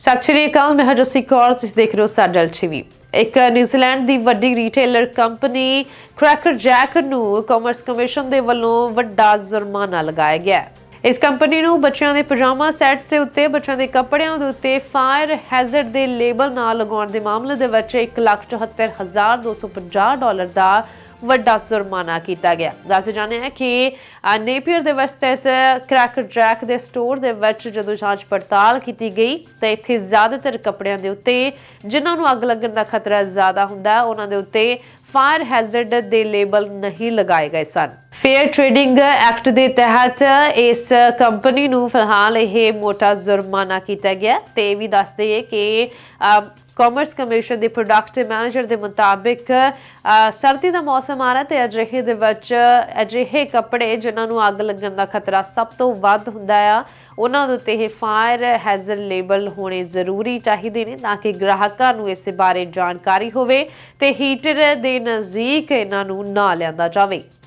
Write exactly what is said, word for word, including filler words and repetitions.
सत श्री अकाल, मैं हरजसीत कौर, तुसीं देख रहे हो साडल टीवी। एक न्यूजीलैंड की वड्डी रिटेलर कंपनी क्रैकर जैक नूं कॉमर्स कमीशन दे वल्लों वड्डा जुर्माना लगाया गया है। इस कंपनी नूं बच्चों के पजामा सैट के उत्ते बच्चों के कपड़ियां दे उत्ते फायर हैजर्ड के लेबल ना लगाउण दे मामले दे विच एक लाख चौहत्तर हज़ार दो सौ पचास डॉलर का वड्डा जुर्माना किया गया। दस जाने है कि नेपियर दे विच स्थित क्रैकर जैक दे स्टोर दे विच जदों जांच पड़ताल की गई तो इत्थे ज़्यादातर कपड़ियां दे उत्ते जिन्हां नूं अग लगण दा खतरा ज़्यादा हुंदा उन्हां दे उत्ते फायर हैजर्ड दे लेबल नहीं लगाए गए सन। फेयर ट्रेडिंग एक्ट के तहत इस कंपनी नूं फिलहाल यह मोटा जुर्माना किया गया। तो यह भी दस दईए कि कॉमर्स कमीशन के प्रोडक्ट मैनेजर के मुताबिक सर्दी का मौसम आ रहा है तो अजिहे दे विच अजिहे कपड़े जिन्हां नूं अग लगण दा खतरा सब तो वध हुंदा आ उन्हां दे उत्ते फायर हैजर्ड लेबल होने जरूरी चाहिए ने ताकि ग्राहकां नूं इस बारे जानकारी होवे ते हीटर दे नज़दीक इन्हां नूं ना लिआंदा जावे।